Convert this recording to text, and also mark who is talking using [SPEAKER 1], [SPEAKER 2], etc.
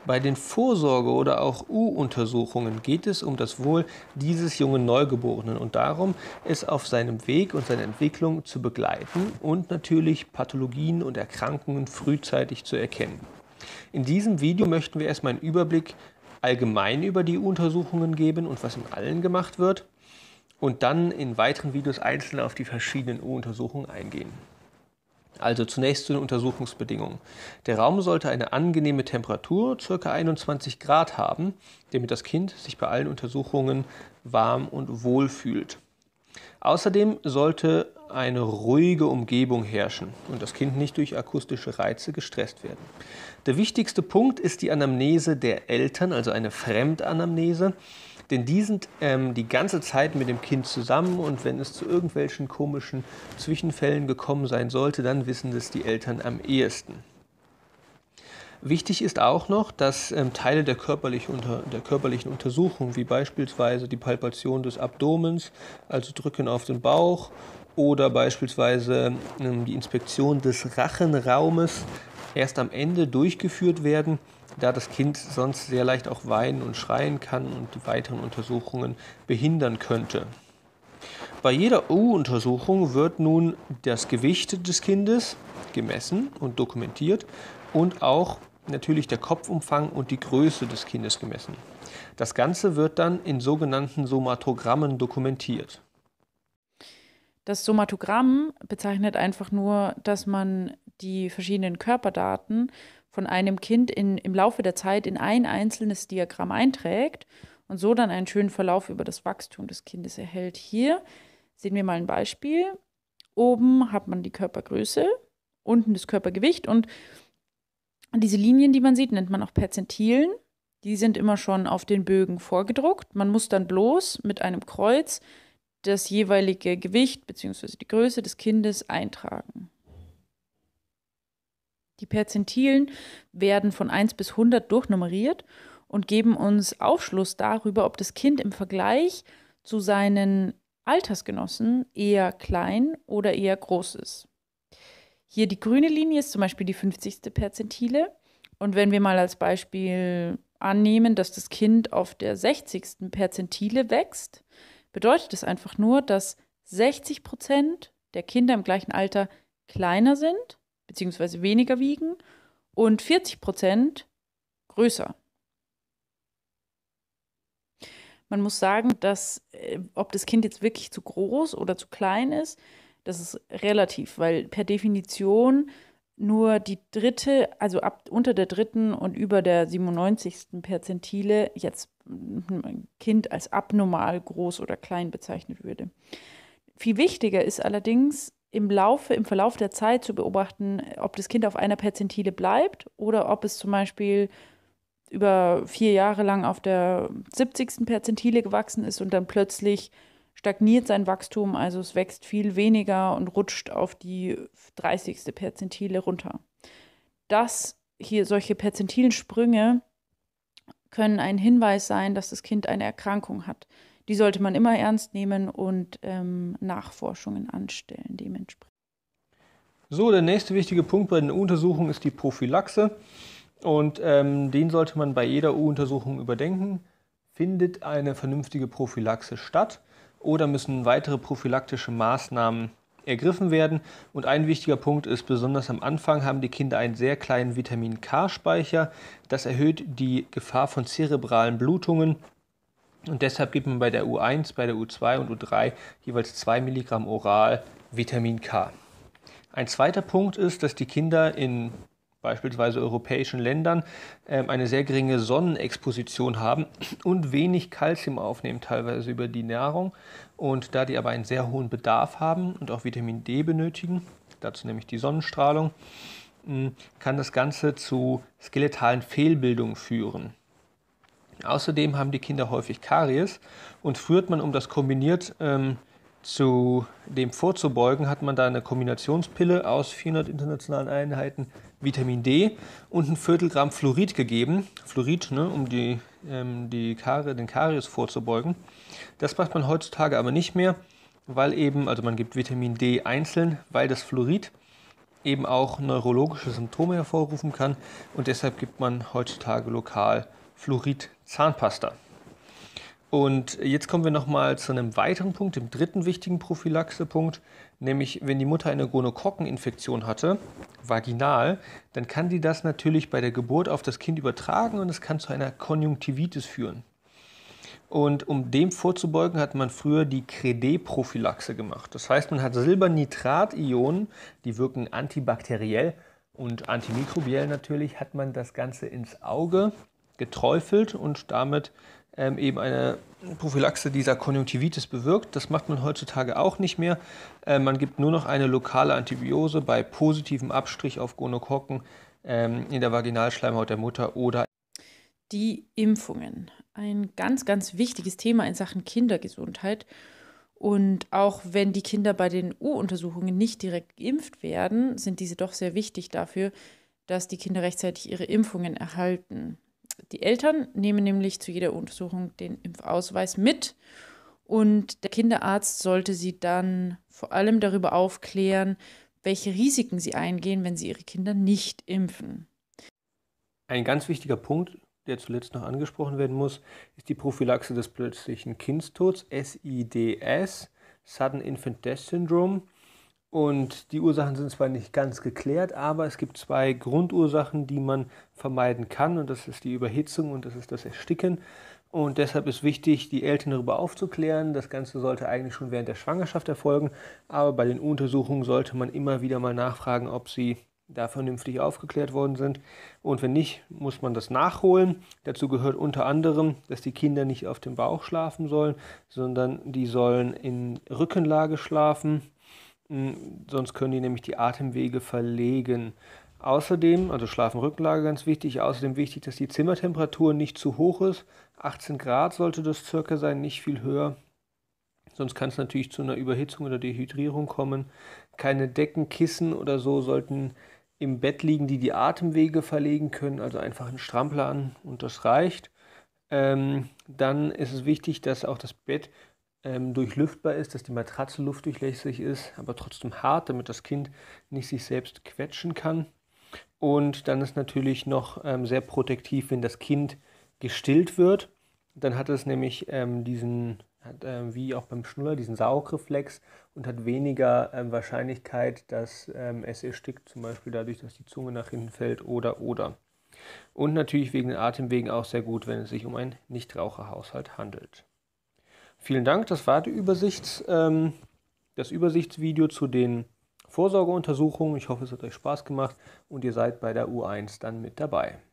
[SPEAKER 1] Bei den Vorsorge- oder auch U-Untersuchungen geht es um das Wohl dieses jungen Neugeborenen und darum, es auf seinem Weg und seiner Entwicklung zu begleiten und natürlich Pathologien und Erkrankungen frühzeitig zu erkennen. In diesem Video möchten wir erstmal einen Überblick allgemein über die U-Untersuchungen geben und was in allen gemacht wird und dann in weiteren Videos einzeln auf die verschiedenen U-Untersuchungen eingehen. Also zunächst zu den Untersuchungsbedingungen. Der Raum sollte eine angenehme Temperatur, ca. 21 Grad haben, damit das Kind sich bei allen Untersuchungen warm und wohl fühlt. Außerdem sollte eine ruhige Umgebung herrschen und das Kind nicht durch akustische Reize gestresst werden. Der wichtigste Punkt ist die Anamnese der Eltern, also eine Fremdanamnese, denn die sind die ganze Zeit mit dem Kind zusammen und wenn es zu irgendwelchen komischen Zwischenfällen gekommen sein sollte, dann wissen das die Eltern am ehesten. Wichtig ist auch noch, dass Teile der körperlichen Untersuchung, wie beispielsweise die Palpation des Abdomens, also Drücken auf den Bauch, oder beispielsweise die Inspektion des Rachenraumes, erst am Ende durchgeführt werden, da das Kind sonst sehr leicht auch weinen und schreien kann und die weiteren Untersuchungen behindern könnte. Bei jeder U-Untersuchung wird nun das Gewicht des Kindes gemessen und dokumentiert und auch natürlich der Kopfumfang und die Größe des Kindes gemessen. Das Ganze wird dann in sogenannten Somatogrammen dokumentiert.
[SPEAKER 2] Das Somatogramm bezeichnet einfach nur, dass man die verschiedenen Körperdaten von einem Kind im Laufe der Zeit in ein einzelnes Diagramm einträgt und so dann einen schönen Verlauf über das Wachstum des Kindes erhält. Hier sehen wir mal ein Beispiel. Oben hat man die Körpergröße, unten das Körpergewicht und diese Linien, die man sieht, nennt man auch Perzentilen. Die sind immer schon auf den Bögen vorgedruckt. Man muss dann bloß mit einem Kreuz das jeweilige Gewicht bzw. die Größe des Kindes eintragen. Die Perzentilen werden von 1 bis 100 durchnummeriert und geben uns Aufschluss darüber, ob das Kind im Vergleich zu seinen Altersgenossen eher klein oder eher groß ist. Hier die grüne Linie ist zum Beispiel die 50. Perzentile. Und wenn wir mal als Beispiel annehmen, dass das Kind auf der 60. Perzentile wächst, bedeutet es einfach nur, dass 60% der Kinder im gleichen Alter kleiner sind, beziehungsweise weniger wiegen und 40% größer. Man muss sagen, dass ob das Kind jetzt wirklich zu groß oder zu klein ist, das ist relativ, weil per Definition nur die dritte, also unter der dritten und über der 97. Perzentile jetzt ein Kind als abnormal groß oder klein bezeichnet würde. Viel wichtiger ist allerdings, im Verlauf der Zeit zu beobachten, ob das Kind auf einer Perzentile bleibt oder ob es zum Beispiel über 4 Jahre lang auf der 70. Perzentile gewachsen ist und dann plötzlich stagniert sein Wachstum, also es wächst viel weniger und rutscht auf die 30. Perzentile runter. Solche Perzentilensprünge können ein Hinweis sein, dass das Kind eine Erkrankung hat. Die sollte man immer ernst nehmen und Nachforschungen anstellen dementsprechend.
[SPEAKER 1] So, der nächste wichtige Punkt bei den U-Untersuchungen ist die Prophylaxe. Und den sollte man bei jeder U-Untersuchung überdenken. Findet eine vernünftige Prophylaxe statt oder müssen weitere prophylaktische Maßnahmen ergriffen werden? Und ein wichtiger Punkt ist, besonders am Anfang haben die Kinder einen sehr kleinen Vitamin-K-Speicher. Das erhöht die Gefahr von zerebralen Blutungen. Und deshalb gibt man bei der U1, bei der U2 und U3 jeweils 2 Milligramm oral Vitamin K. Ein zweiter Punkt ist, dass die Kinder in beispielsweise europäischen Ländern eine sehr geringe Sonnenexposition haben und wenig Kalzium aufnehmen, teilweise über die Nahrung. Und da die aber einen sehr hohen Bedarf haben und auch Vitamin D benötigen, dazu nämlich die Sonnenstrahlung, kann das Ganze zu skeletalen Fehlbildungen führen. Außerdem haben die Kinder häufig Karies und früher hat man, um das kombiniert zu dem vorzubeugen, hat man da eine Kombinationspille aus 400 internationalen Einheiten Vitamin D und ein Viertelgramm Fluorid gegeben. Fluorid, um den Karies vorzubeugen. Das macht man heutzutage aber nicht mehr, weil eben, also man gibt Vitamin D einzeln, weil das Fluorid eben auch neurologische Symptome hervorrufen kann und deshalb gibt man heutzutage lokal Fluorid-Zahnpasta. Und jetzt kommen wir nochmal zu einem weiteren Punkt, dem dritten wichtigen Prophylaxepunkt, nämlich wenn die Mutter eine Gonokokkeninfektion hatte, vaginal, dann kann die das natürlich bei der Geburt auf das Kind übertragen und es kann zu einer Konjunktivitis führen. Und um dem vorzubeugen, hat man früher die Credé-Prophylaxe gemacht. Das heißt, man hat Silbernitrat-Ionen, die wirken antibakteriell und antimikrobiell natürlich, hat man das Ganze ins Auge geträufelt und damit eben eine Prophylaxe dieser Konjunktivitis bewirkt. Das macht man heutzutage auch nicht mehr. Man gibt nur noch eine lokale Antibiose bei positivem Abstrich auf Gonokokken in der Vaginalschleimhaut der Mutter oder
[SPEAKER 2] Die Impfungen. Ein ganz, ganz wichtiges Thema in Sachen Kindergesundheit. Und auch wenn die Kinder bei den U-Untersuchungen nicht direkt geimpft werden, sind diese doch sehr wichtig dafür, dass die Kinder rechtzeitig ihre Impfungen erhalten. Die Eltern nehmen nämlich zu jeder Untersuchung den Impfausweis mit und der Kinderarzt sollte sie dann vor allem darüber aufklären, welche Risiken sie eingehen, wenn sie ihre Kinder nicht impfen.
[SPEAKER 1] ein ganz wichtiger Punkt, der zuletzt noch angesprochen werden muss, ist die Prophylaxe des plötzlichen Kindstods, SIDS, Sudden Infant Death Syndrome. Und die Ursachen sind zwar nicht ganz geklärt, aber es gibt zwei Grundursachen, die man vermeiden kann. Und das ist die Überhitzung und das ist das Ersticken. Und deshalb ist wichtig, die Eltern darüber aufzuklären. Das Ganze sollte eigentlich schon während der Schwangerschaft erfolgen. Aber bei den Untersuchungen sollte man immer wieder mal nachfragen, ob sie da vernünftig aufgeklärt worden sind. Und wenn nicht, muss man das nachholen. Dazu gehört unter anderem, dass die Kinder nicht auf dem Bauch schlafen sollen, sondern die sollen in Rückenlage schlafen. Sonst können die nämlich die Atemwege verlegen. Außerdem, also Schlafen-Rückenlage ganz wichtig, außerdem wichtig, dass die Zimmertemperatur nicht zu hoch ist. 18 Grad sollte das circa sein, nicht viel höher. Sonst kann es natürlich zu einer Überhitzung oder Dehydrierung kommen. Keine Decken, Kissen oder so sollten im Bett liegen, die die Atemwege verlegen können. Also einfach einen Strampler an und das reicht. Dann ist es wichtig, dass auch das Bett durchlüftbar ist, dass die Matratze luftdurchlässig ist, aber trotzdem hart, damit das Kind nicht sich selbst quetschen kann. Und dann ist natürlich noch sehr protektiv, wenn das Kind gestillt wird. Dann hat es nämlich wie auch beim Schnuller, diesen Saugreflex und hat weniger Wahrscheinlichkeit, dass es erstickt, zum Beispiel dadurch, dass die Zunge nach hinten fällt oder. Und natürlich wegen den Atemwegen auch sehr gut, wenn es sich um einen Nichtraucherhaushalt handelt. Vielen Dank, das war das Übersichtsvideo zu den Vorsorgeuntersuchungen. Ich hoffe, es hat euch Spaß gemacht und ihr seid bei der U1 dann mit dabei.